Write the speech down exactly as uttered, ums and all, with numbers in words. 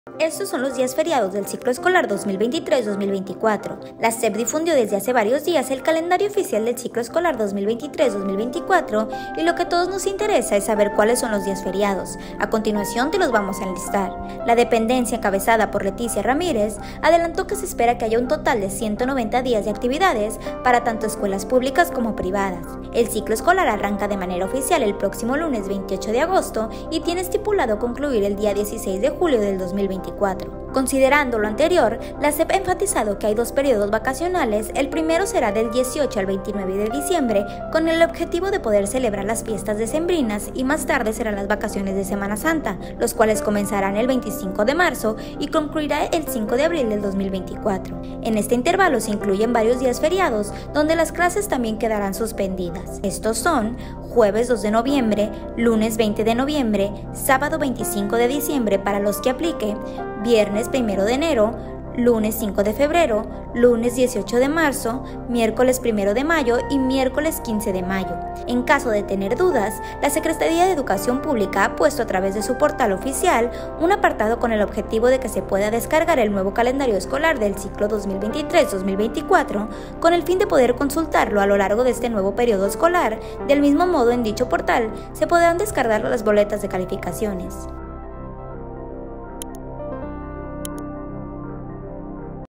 Estos son los días feriados del ciclo escolar dos mil veintitrés dos mil veinticuatro. La S E P difundió desde hace varios días el calendario oficial del ciclo escolar dos mil veintitrés dos mil veinticuatro y lo que a todos nos interesa es saber cuáles son los días feriados. A continuación te los vamos a enlistar. La dependencia encabezada por Leticia Ramírez adelantó que se espera que haya un total de ciento noventa días de actividades para tanto escuelas públicas como privadas. El ciclo escolar arranca de manera oficial el próximo lunes veintiocho de agosto y tiene estipulado concluir el día dieciséis de julio del dos mil veinticuatro. Considerando lo anterior, la S E P ha enfatizado que hay dos periodos vacacionales. El primero será del dieciocho al veintinueve de diciembre, con el objetivo de poder celebrar las fiestas decembrinas, y más tarde serán las vacaciones de Semana Santa, los cuales comenzarán el veinticinco de marzo y concluirá el cinco de abril del dos mil veinticuatro. En este intervalo se incluyen varios días feriados, donde las clases también quedarán suspendidas. Estos son jueves dos de noviembre, lunes veinte de noviembre, sábado veinticinco de diciembre para los que aplique, viernes primero de enero, lunes cinco de febrero, lunes dieciocho de marzo, miércoles primero de mayo y miércoles quince de mayo. En caso de tener dudas, la Secretaría de Educación Pública ha puesto a través de su portal oficial un apartado con el objetivo de que se pueda descargar el nuevo calendario escolar del ciclo dos mil veintitrés dos mil veinticuatro con el fin de poder consultarlo a lo largo de este nuevo periodo escolar. Del mismo modo, en dicho portal se podrán descargar las boletas de calificaciones.